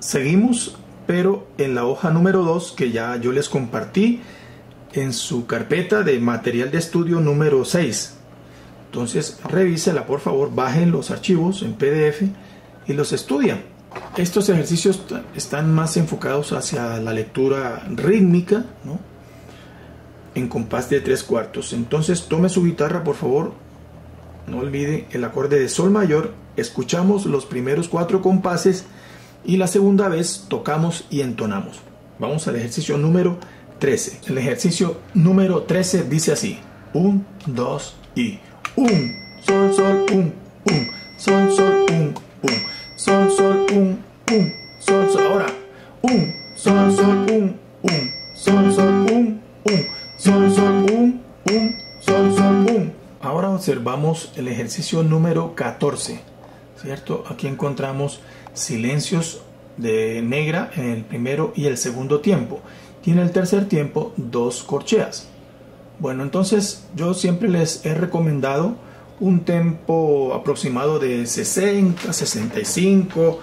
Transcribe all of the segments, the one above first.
Seguimos, pero en la hoja número 2 que ya yo les compartí en su carpeta de material de estudio número 6. Entonces revísela, por favor, bajen los archivos en PDF y los estudian. Estos ejercicios están más enfocados hacia la lectura rítmica, ¿no?, en compás de 3/4. Entonces tome su guitarra, por favor, no olvide el acorde de sol mayor, escuchamos los primeros 4 compases y la segunda vez tocamos y entonamos. Vamos al ejercicio número 13. El ejercicio número 13 dice así: 1, 2 y 1, sol, sol, 1, sol, sol, 1, sol, sol, 1, sol, sol. Ahora 1, sol, sol, 1, sol, sol, 1, sol, sol, 1, sol, sol, 1. Ahora observamos el ejercicio número 14, ¿cierto? Aquí encontramos silencios de negra en el primero y el segundo tiempo. Y en el tercer tiempo 2 corcheas. Bueno, entonces yo siempre les he recomendado un tempo aproximado de 60, 65,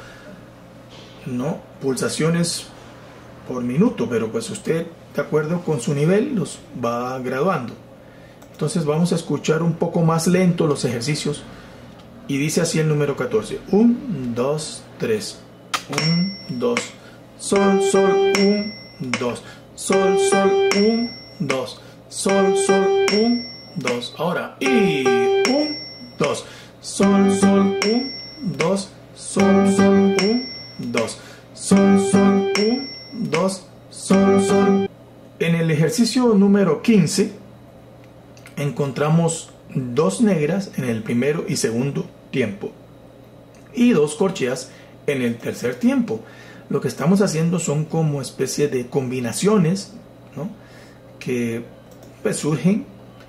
¿no?, pulsaciones por minuto, pero pues usted, de acuerdo con su nivel, los va graduando. Entonces vamos a escuchar un poco más lento los ejercicios y dice así el número 14: 1, 2, 3, 1, 2, sol, sol, 1, 2, sol, sol, 1, 2, sol, sol, 1, 2. Ahora y 1, 2, sol, sol, 1, 2, sol, sol, 1, 2, sol, sol, 1, 2, sol, sol. En el ejercicio número 15 encontramos 2 negras en el primero y segundo tiempo y 2 corcheas en el tercer tiempo. Lo que estamos haciendo son como especie de combinaciones, ¿no?, que pues surgen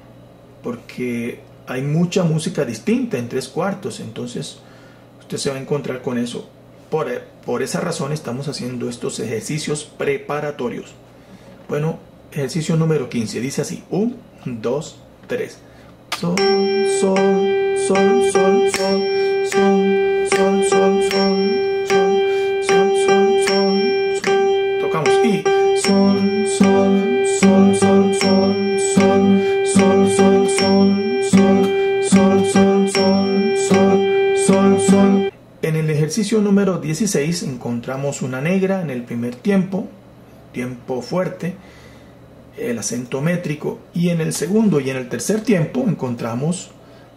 porque hay mucha música distinta en 3/4, entonces usted se va a encontrar con eso. Por esa razón estamos haciendo estos ejercicios preparatorios. Bueno, ejercicio número 15 dice así: 1, 2, 3, sol, sol, sol, sol, sol, sol, sol, sol, sol, sol, sol, sol, sol. Tocamos y sol, sol, sol, sol, sol, sol, sol, sol, sol, sol, sol, sol, sol, sol, sol. En el ejercicio número 16 encontramos una negra en el primer tiempo, tiempo fuerte, el acento métrico, y en el segundo y en el tercer tiempo encontramos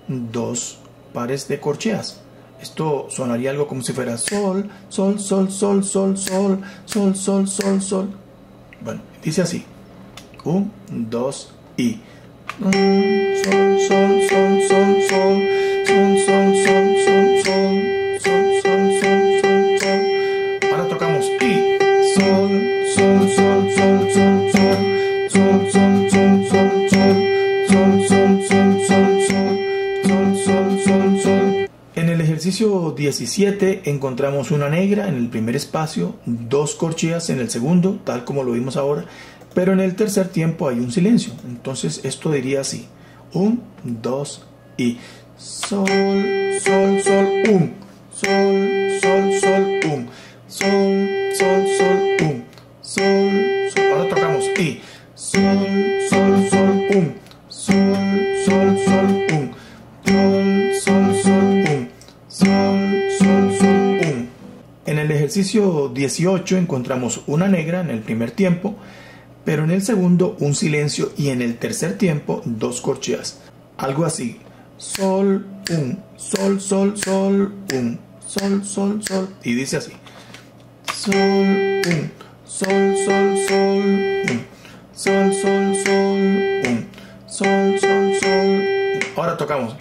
2 pares de corcheas. Esto sonaría algo como si fuera sol, sol, sol, sol, sol, sol, sol, sol, sol, sol. Bueno, dice así: 1, 2 y sol, sol, sol, sol, sol, sol, sol, sol, sol, sol, sol, sol, sol, sol. Ahora tocamos y sol, sol, sol, sol, sol, sol, sol, sol, sol, sol, sol, sol, sol, sol, sol, sol, sol, sol. En el ejercicio 17 encontramos una negra en el primer espacio, 2 corcheas en el segundo, tal como lo vimos ahora, pero en el tercer tiempo hay un silencio. Entonces esto diría así: 1, 2 y sol, sol, sol, 1, sol, sol, sol, 1, sol, sol, sol, 1, sol, sol. Ahora tocamos y sol, sol, sol, 1, sol, sol, sol, 1, sol, sol, sol, 1, sol, sol, sol, 1. En el ejercicio 18 encontramos una negra en el primer tiempo, pero en el segundo un silencio y en el tercer tiempo 2 corcheas. Algo así: sol, 1, sol, sol, sol, 1, sol, sol, sol. Y dice así: sol, 1, sol, sol, sol, 1, sol, sol, sol, 1, sol, sol, sol. Ahora tocamos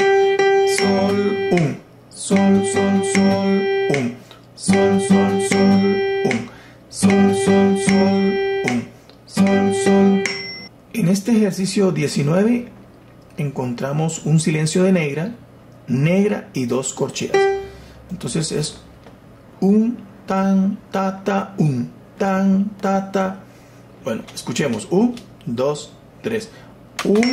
sol, 1, sol, sol, sol, 1, sol, sol, sol, 1, sol, sol, sol, 1, sol, sol. En este ejercicio 19 encontramos un silencio de negra, negra y 2 corcheas. Entonces es un tan, ta, ta, un tan, ta, ta. Bueno, escuchemos: 1, 2, 3, un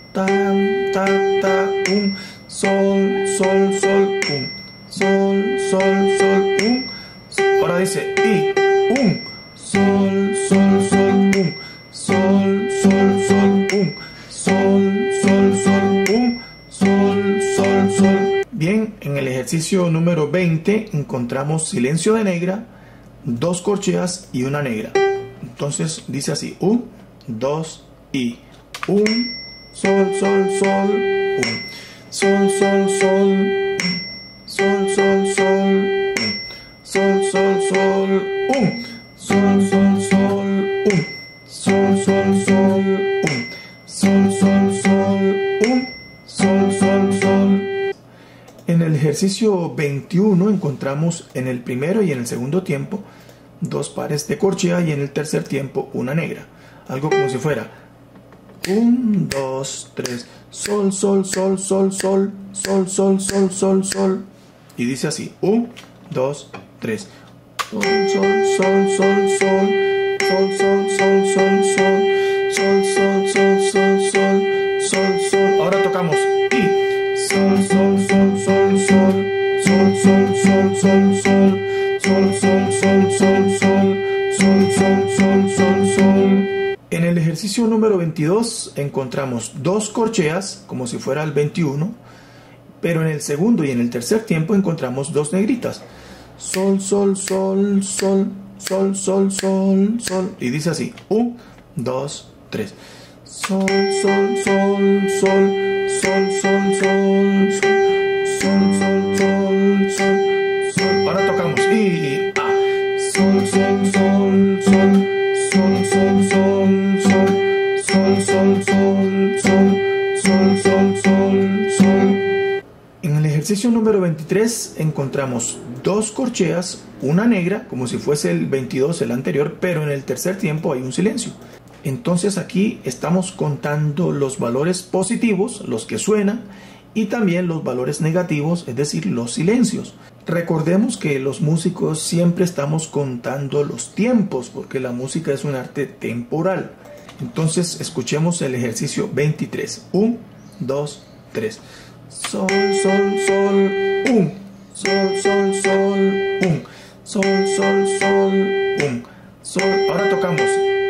tan, ta, ta, un sol, sol, sol, un sol, sol, sol, un. Ahora Ahora dice y, un, sol, sol, sol, un, sol, sol, sol, un, sol, sol, sol, un, sol, sol, sol. Bien, en el ejercicio número 20 encontramos silencio de negra, 2 corcheas y una negra. Entonces dice así, 1, 2 y 1, sol, sol, sol, 1, sol, sol, sol, sol, sol, sol, sol, sol, sol, 1, sol, sol, sol, 1, sol, sol, sol, 1, sol, sol, sol, 1, sol, sol, sol. En el ejercicio 21 encontramos en el primero y en el segundo tiempo 2 pares de corchea y en el tercer tiempo una negra. Algo como si fuera 1, 2, 3, sol, sol, sol, sol, sol, sol, sol, sol, sol, sol. Y dice así, 1, 2, 3, sol, sol, sol, sol, sol, sol, sol, sol, sol, sol, sol, sol, sol, sol, sol, sol, sol. Ahora tocamos y sol, sol, sol, sol, sol, sol, sol, sol, sol, sol, sol, sol, sol, sol, sol, sol, sol, sol, sol, sol. En el ejercicio número 22 encontramos 2 corcheas, como si fuera el 21, pero en el segundo y en el tercer tiempo encontramos 2 negritas. Sol, sol, sol, sol, sol, sol, sol, sol. Y dice así, 1, 2, 3. Sol, sol, sol, sol, sol, sol, sol, sol, sol, sol, sol, sol. Ahora tocamos y sol, sol, sol, sol, sol, sol, sol, sol, sol, sol, sol, sol, sol, sol, sol. En el ejercicio número 23 encontramos 2 corcheas, una negra, como si fuese el 22, el anterior, pero en el tercer tiempo hay un silencio. Entonces aquí estamos contando los valores positivos, los que suenan, y también los valores negativos, es decir, los silencios. Recordemos que los músicos siempre estamos contando los tiempos, porque la música es un arte temporal. Entonces escuchemos el ejercicio 23. 1, 2, 3. Sol, sol, sol, 1, sol, sol, sol, 1, sol, sol, sol, 1, sol. Ahora tocamos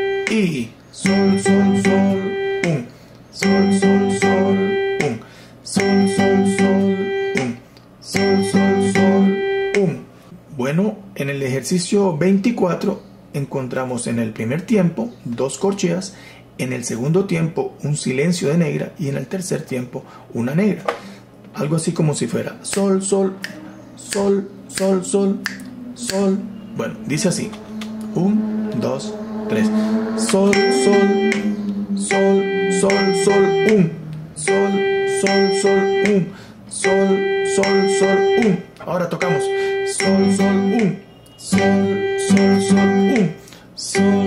y sol, sol, sol, 1, sol, sol, sol, 1, sol, sol, sol, 1, sol, sol, sol, 1. Bueno, en el ejercicio 24 encontramos en el primer tiempo 2 corcheas, en el segundo tiempo un silencio de negra y en el tercer tiempo una negra. Algo así como si fuera sol, sol, sol, sol, sol, sol. Bueno, dice así, 1, 2, 3. Sol, sol, sol, sol, sol, 1, sol, sol, sol, 1, sol, sol, sol, 1. Ahora tocamos sol, sol, 1, sol, sol, sol, 1, sol,